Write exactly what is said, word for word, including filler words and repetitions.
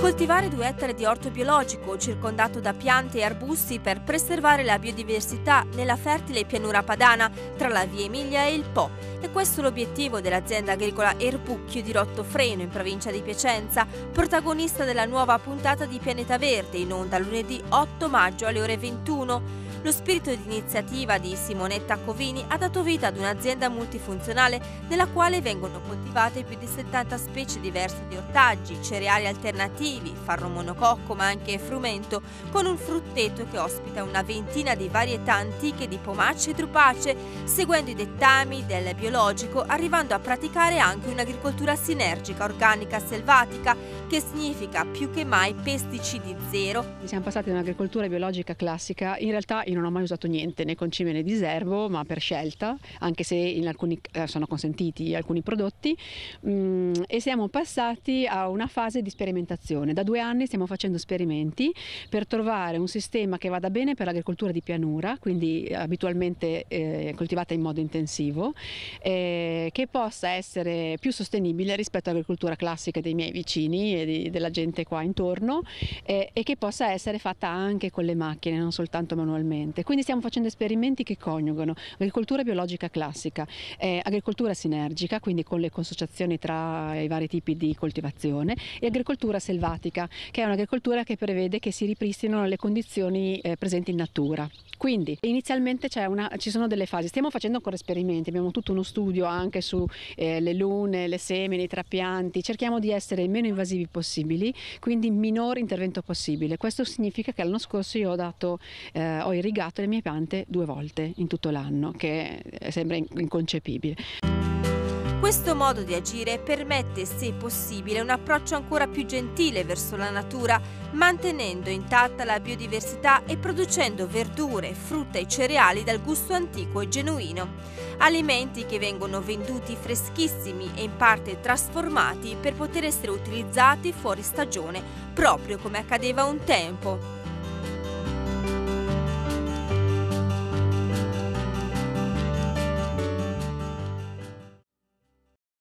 Coltivare due ettari di orto biologico circondato da piante e arbusti per preservare la biodiversità nella fertile pianura padana tra la Via Emilia e il Po. E questo è l'obiettivo dell'azienda agricola Erpucchio di Rottofreno in provincia di Piacenza, protagonista della nuova puntata di Pianeta Verde in onda lunedì otto maggio alle ore ventuno. Lo spirito di iniziativa di Simonetta Covini ha dato vita ad un'azienda multifunzionale nella quale vengono coltivate più di settanta specie diverse di ortaggi, cereali alternativi, farro monococco ma anche frumento, con un frutteto che ospita una ventina di varietà antiche di pomacce e drupacee, seguendo i dettami del biologico, arrivando a praticare anche un'agricoltura sinergica, organica, selvatica, che significa più che mai pesticidi zero. Siamo passati da un'agricoltura biologica classica, in realtà io non ho mai usato niente, né concime né di servo, ma per scelta, anche se in alcuni eh, sono consentiti alcuni prodotti, mm, e siamo passati a una fase di sperimentazione. Da due anni stiamo facendo esperimenti per trovare un sistema che vada bene per l'agricoltura di pianura, quindi abitualmente eh, coltivata in modo intensivo, eh, che possa essere più sostenibile rispetto all'agricoltura classica dei miei vicini e di, della gente qua intorno, eh, e che possa essere fatta anche con le macchine, non soltanto manualmente. Quindi stiamo facendo esperimenti che coniugano agricoltura biologica classica, eh, agricoltura sinergica, quindi con le consociazioni tra i vari tipi di coltivazione, e agricoltura selvatica, che è un'agricoltura che prevede che si ripristinino le condizioni eh, presenti in natura. Quindi inizialmente c'è una, ci sono delle fasi, stiamo facendo ancora esperimenti, abbiamo tutto uno studio anche su eh, le lune, le semini, i trapianti, cerchiamo di essere meno invasivi possibili, quindi minor intervento possibile. Questo significa che l'anno scorso io ho, dato, eh, ho irrigato le mie piante due volte in tutto l'anno, che sembra inconcepibile. Questo modo di agire permette, se possibile, un approccio ancora più gentile verso la natura, mantenendo intatta la biodiversità e producendo verdure, frutta e cereali dal gusto antico e genuino. Alimenti che vengono venduti freschissimi e in parte trasformati per poter essere utilizzati fuori stagione, proprio come accadeva un tempo.